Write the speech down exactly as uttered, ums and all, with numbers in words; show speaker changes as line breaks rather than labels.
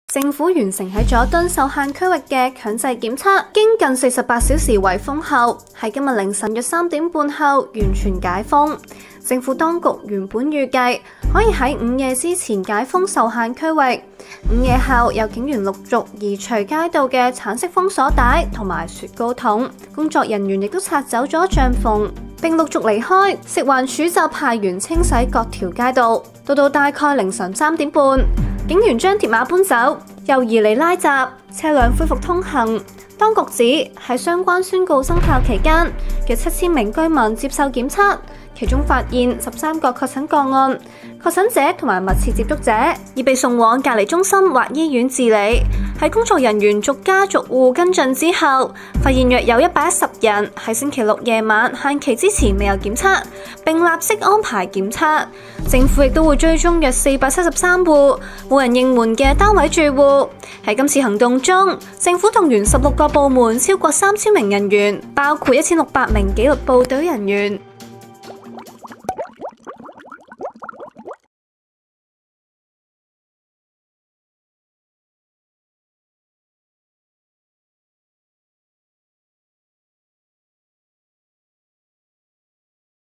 政府完成喺佐敦受限區域嘅強制檢測，經近四十八小時圍封後，喺今日凌晨約三點半後完全解封。政府當局原本預計可以喺午夜之前解封受限區域，午夜後有警員陸續移除街道嘅橙色封鎖帶同埋雪糕筒，工作人員亦都拆走咗帳篷，並陸續離開。食環署就派員清洗各條街道，到到大概凌晨三點半，警員將鐵馬搬走，又移離拉閘，車輛恢復通行。當局指喺相關宣告生效期間嘅七千名居民接受檢測，其中發現十三個確診個案，確診者同埋密切接觸者已被送往隔離中心或醫院治理。喺工作人員逐家逐戶跟進之後，發現約有一百一十人喺星期六夜晚限期之前未有檢測，並立即安排檢測。政府亦都會追蹤約四百七十三戶冇人應門嘅單位住戶。喺今次行動中，政府動員十六個部門超過三千名人員，包括一千六百名紀律部隊人員。